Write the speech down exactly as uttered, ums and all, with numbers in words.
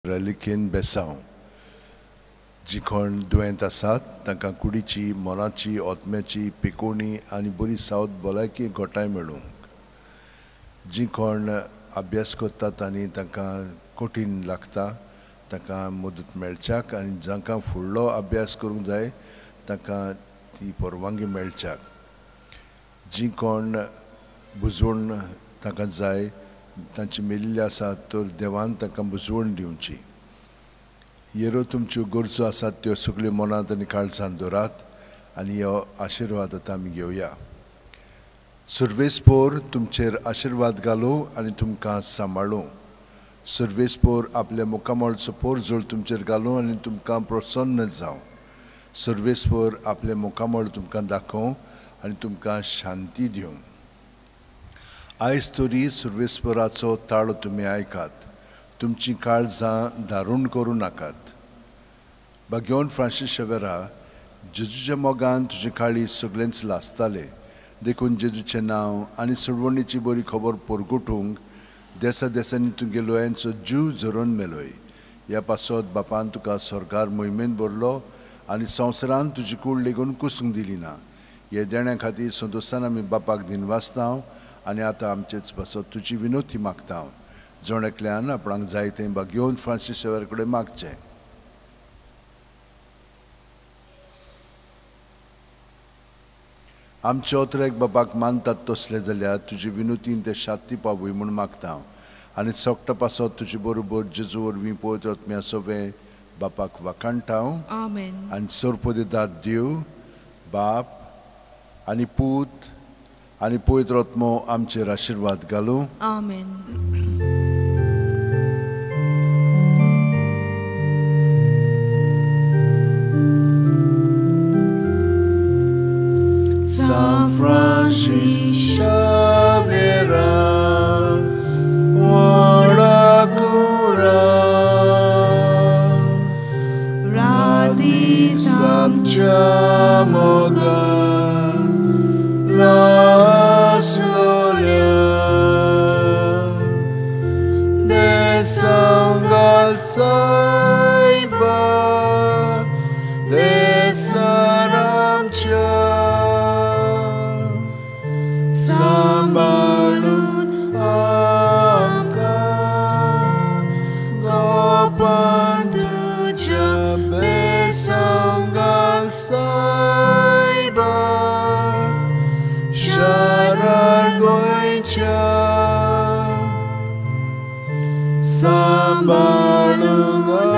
लिखीन बेसांव जी कोण दुयेंत आसात तांकां कुडीची मोलाची ओतम्याची पिकोवणी आनी बरी सावद भलायकी घोटाय मेळूंक जी कोण अभ्यास करतात आनी तांकां कठीण लागता तांकां मदत मेळच्याक आनी जांकां फुडलो अभ्यास करूंक जाय तांकां ती परवानगी मेळच्याक जी कोण बुजवण तांकां जाय तांची मेलिल्ली आसात तर देवान तांकां बुजवण दिवची येरो तुमच्यो गरजो आसात त्यो सगळ्यो मनांत आनी काळजांत दवरात आनी हो आशिर्वाद आतां आमी घेवया सर्वेस्पोर तुमचेर आशिर्वाद घालूं आनी तुमकां सांबाळूं सर्वेस्पोर आपल्या मुखामळचो पोरजोळ तुमचेर घालूं आनी तुमकां प्रसन्न जावं सर्वेस्पोर आपले मुखामळ तुमकां दाखोवं आनी तुमकां शांती दिवं आयज तरी सर्वेस्पराचो ताळो तुमी आयकात तुमची काळजां दारूण करूं नाकात भाग्यवन फ्रांसीस शेवेरा जेजूच्या मोगान तुजे काळी सगळेंच लासताले देखून जेजूचें नांव आनी सडवणीची बरी खबर परगटूंक देसा देसांनी तुगे लोयांचो जीव झरोवन मेलोय ह्या पासत बापान तुका स्वर्गार मोहिमेंत भरलो आनी संवसारान तुजी कूड लेगून कुसूंक दिली ना हे देण्या खातीर संतोशान आमी बापाक दिनवासता आनी आतां आमचेच पासत तुजी विनोती मागता हांव जोण एकल्यान आपणाक जाय तें भाग्यवन फ्रांसीस शेवेर कडेन मागचें आमचे ओतरेक बापाक मानतात तसले जाल्यार तुजी विनोतीन ते शांती पावूय म्हूण मागता हांव आनी सोगटा पासत तुजे बरोबर जेजू वरवीं पळयत वतम्या सवे बापाक वाखाणटा हांव आनी सोरपदितात देव बाप आनी पूत आनी पवित्र आत्मो आमचेर आशिर्वाद घालूं आमेन San Francis Xavier ora cura Radhi samchamoga la solia de sangal saiba de saramcha sambalun amka gopandu jabe sangal saiba sharar goincha sambalun